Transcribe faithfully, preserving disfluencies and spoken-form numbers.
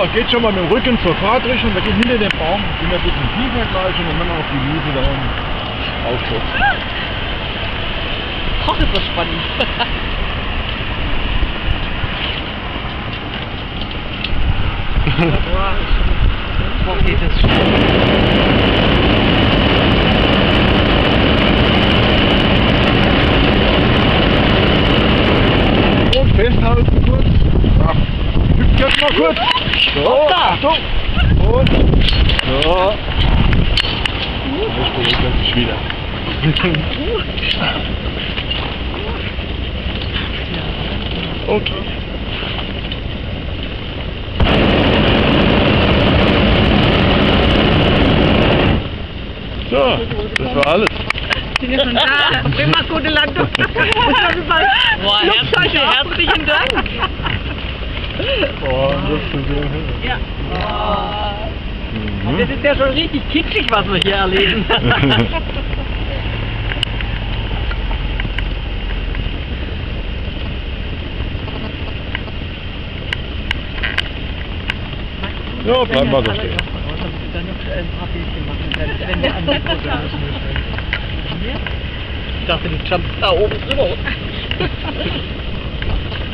So, geht schon mal mit dem Rücken zur Fahrtrichtung, wir gehen hinter den Baum, sind ein bisschen tiefer gleich und dann machen wir auf die Wiese da unten aufschützen. Oh, das ist spannend. Boah, geht das schnell. Und festhalten kurz. Ach, hüpft jetzt mal kurz. So, Achtung. Und so. Jetzt beruhigt sich wieder. Okay. So, das war alles. Sind wir schon da? Immer gute Landung. Boah, herzlichen, herzlichen Dank. Oh, das ist so. Ja. Mhm. Das ist ja schon richtig kitschig, was wir hier erleben. Ja, bleiben wir doch stehen. Dann noch ein paar Bildchen machen, wenn wir an die Brücke müssen. Ich dachte, du jumpst da oben drüber.